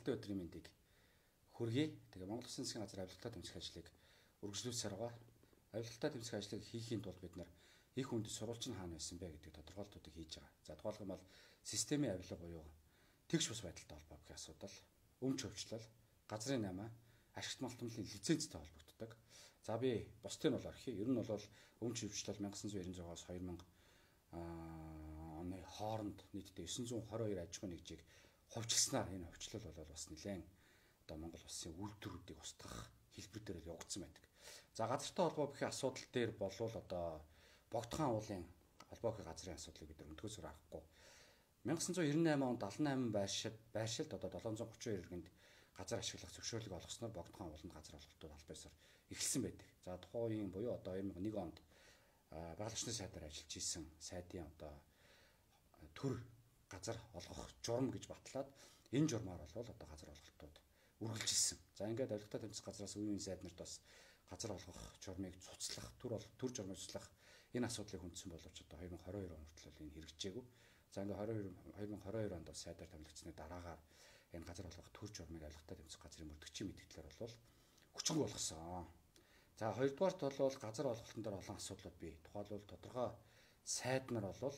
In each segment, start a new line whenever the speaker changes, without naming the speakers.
амралтын өдрийн мэндийг хүргэе. Тэгээ Монгол Улсын засгийн газрын авилгалтай тэмцэх ажлыг үргэлжлүүлсээр байгаа. Авилгалтай тэмцэх ажлыг хийхийн тулд бид нар их үндэс сурвалж нь хаана байсан бэ гэдэг тодорхойлтуудыг хийж байгаа. За тухайлбал бол системийн авилга буюу тэгш бус байдалтай холбоо гэх асуудал, өмч хөвчлөл, газрын 8, ашигт малтмлын лицензтэй холбогддог. За би бусдыг нь бол орхив. Ер нь бол өмч хөвчлөл 1996-аас 2000 оны хооронд нийтдээ 922 аж ахуйн нэгжийг хувьчилснаар энэ хувьчлал бол бас нэлээд одоо Монгол улсын үйлдвэрүүдийг устгах хэлбэр дээр явагдсан байдаг. За газартай холбоо бүхий асуудал дээр болвол одоо Богдхан уулын холбоо бүхий газрын асуудлыг бид өндгөөсөр харахгүй. 1998 онд 78 байршилд одоо 732 иргэнд газар ашиглах зөвшөөрлөг олгосноор Богдхан ууланд газар олголтууд аль биесээр эхэлсэн байдаг. За тухайн үеийн буюу одоо 2001 онд Байгаль орчны сайдаар ажиллаж исэн сайдын одоо төр газар олгох журам гэж батлаад энэ журмаар бол одоо газар олголтууд үргэлжилсэн. За ингээд авилгатай тэмцэх газраас үеийн сайд нарт бас газар олгох журмыг цуцлах, төр журмыг цуцлах энэ асуудлыг хүндсэн боловч одоо 2022 он хүртэл энэ хэрэгжээгүй. За ингээд 2022 онд бас сайдаар томилогдсны дараагаар энэ газар олгох төр журмыг авилгатай тэмцэх газрын мөрдөгчийн мэдээлэлээр бол хүчинг болгосон. За хоёрдугаарт бол газар олголтын дээр олон асуудлууд бий. Тухайлбал тодорхой сайд нар бол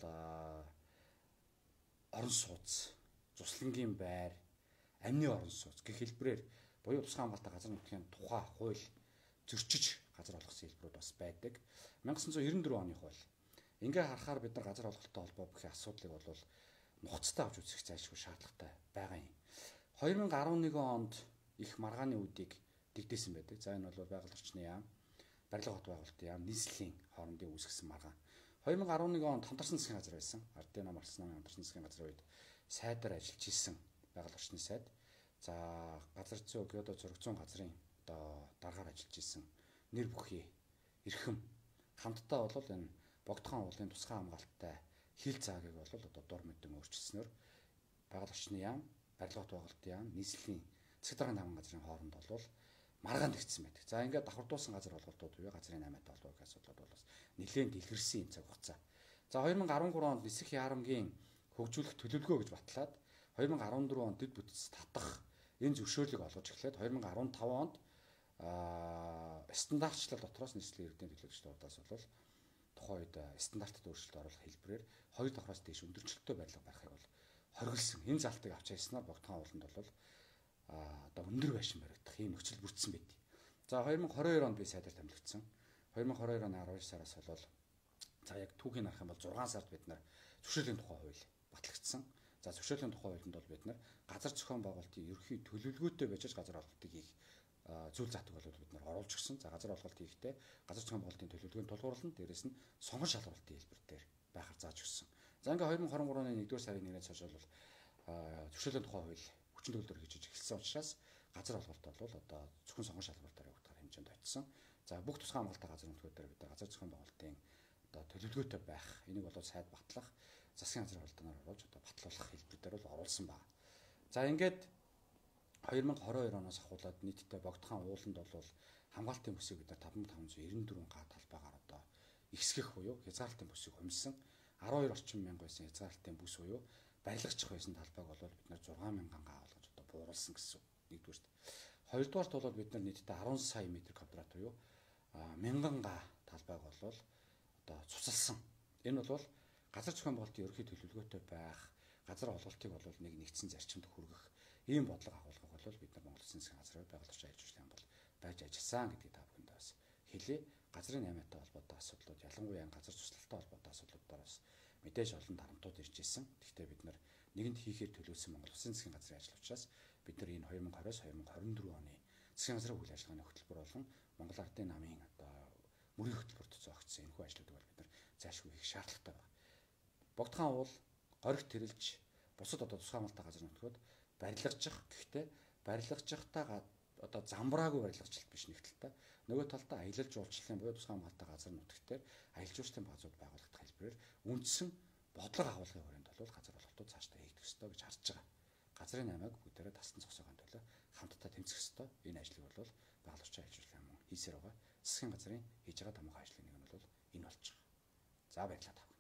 орон сууц, цуслангийн байр, амны орон сууц гэх хэлбэрээр буюу тусгай хамгаалалтын газар нутгийн тухай хууль зөрчиж газар олгосон хэлбэрүүд бас байдаг. 1994 оны хууль. Ингээ харахаар бид нар газар олголттой холбоо бүхий асуудлыг бол нухацтай авч үзэх зайлшгүй шаардлагатай байгаа юм. 2011 онд их маргааны үдийг дэгдээсэн байдаг. За энэ бол байгаль орчны яам, барилга хот байгуулалтын яам, нийслэлийн хоорондын үүсгэсэн маргаан. 2011 онд хамтарсан засгийн газар байсан. Ардын нам Арс намын хамтарсан засгийн газрын үед сайдаар ажиллаж исэн байгаль орчны сайд. За газар зүй геодо зураг зүүн газрын одоо дараагаар ажиллаж исэн нэр бүхий эрхэм хамтдаа бол энэ Богдхан уулын тусгай хамгаалалттай хил цаагийг бол одоо дор мэдэн өөрчилснөөр байгаль орчны яам, барилга хот байгуулалтын яам, нийслэлийн засаг даргын намын газрын хооронд бол маргаан тэгсэн байдаг. За ингээд давхардуулсан газар олголтууд буюу газрын 8-тай холбоотой асуудлууд бол бас нэлээд дэлгэрсэн энэ цаг хугацаа. За 2013 онд нисэх яарамгийн хөгжүүлэх төлөвлөгөө гэж батлаад 2014 онд дэд бүтц татах энэ зөвшөөрлийг олгож эхлээд 2015 онд стандартчлал дотроос нийслэлийн иргэдийн төлөөлөгчдөөс бол тухайн үед стандартад өөрчлөлт оруулах хэлбэрээр 2 давхраас дээш өндөрчлөлттэй барилга барихыг бол хориглосон. Энэ залтыг авч яснаар Богдхан ууланд бол одоо өндөр байшин баригдах ийм нөхцөл бүрдсэн байд. За 2022 онд би сайдаар томилогдсон. 2022 оны 12 сараас бол за яг түүхийг харах юм бол 6 сард бид нар зөвшөөрлийн тухай хууль батлагдсан. За зөвшөөрлийн тухай хуулинд бол бид нар газар зохион байгуулалтын ерөнхий төлөвлөгөөтэй байж газар олголтыг хийх зүйл заатыг бол бид нар оруулж өгсөн. За газар олголт хийхдээ газар зохион байгуулалтын төлөвлөгөөнд тулгуурлан дээрэс нь сонгон шалгуулалтын хэлбэр дээр байхаар зааж өгсөн. За ингээ 2023 оны 1-р сарын 1-ээс хойш бол зөвшөөрлийн тухай хууль хүчин төгөлдөр хийж эхэлсэн учраас газар олголт бол одоо зөвхөн сонгон шалгуулалтаар явагдах хэмжээнд очсон. За бүх тусгай хамгаалалтын газар нутгуудаар бид газар зохион байгуулалтын одоо төлөвлөгөөтэй байх, энийг бол сайд батлах, засгийн газрын хуралдаанаар оруулж одоо батлуулах хэлбэр дээр бол оруулсан байна. За ингээд 2022 оноос ахуулаад нийтдээ Богдхан ууланд бол хамгаалтын бүсийг бид 5594 га талбайгаар одоо ихсгэх буюу хязгаарлалтын бүсийг хумилсан 12 орчим мянга байсан хязгаарлалтын бүс буюу барилгачих байсан талбайг бол бид нар 6000 га болгож одоо бууруулсан гэсэн нэгдүгээрт. Хоёрдугаарт бол бид нар нийтдээ 10 сая метр квадрат буюу 1000 га талбайг бол одоо цуцалсан. Энэ бол газар зохион байгуулалтын ерөнхий төлөвлөгөөтэй байх, газар олголтыг бол нэг нэгдсэн зарчимд хүргэх ийм бодлого агуулгыг бол бид нар Монгол Улсын засгийн газрын байгаль орчин ажиллагааны бол байж ажилласан гэдгийг та бүхэнд бас хэлье. Газрын 8-тай холбоотой асуудлууд, ялангуяа газар цуцлалтай холбоотой асуудлуудаар бас мэдээж олон дарамтууд ирж ирсэн. Гэхдээ бид нар нэгэнд хийхээр төлөвлөсөн Монгол Улсын засгийн газрын ажил учраас бид нар энэ 2020-с 2024 оны засгийн газрын үйл ажиллагааны хөтөлбөр болон Монгол Ардын намын одоо мөрийн хөтөлбөрт зоогдсон энэхүү ажлуудыг бол бид нар зайлшгүй хийх шаардлагатай байна. Богдхан уул горигт тэрэлж бусад одоо тусгай хамгаалалтын газар нутгууд барилгажих гэхдээ барилгажихтаа одоо замбраагүй барилгачлалт биш нэг талтай. Нөгөө талдаа аялал жуулчлалын буюу тусгай хамгаалалтын газар нутгт дээр аялал жуулчлалын базууд байгуулагдах хэлбэрээр үндсэн бодлого агуулгын хүрээнд бол газар олголтууд цаашдаа хийгдэх ёстой гэж харж байгаа. Газрын 8-аг бүгдээрээ тасдан зогсоохын төлөө хамтдаа тэмцэх ёстой. Энэ ажлыг бол байгаль орчин ажиллагааны мөн хийсээр байгаа. Засгийн газрын хийж байгаа томоохон ажлын нэг нь бол энэ болж байгаа. За баярлалаа.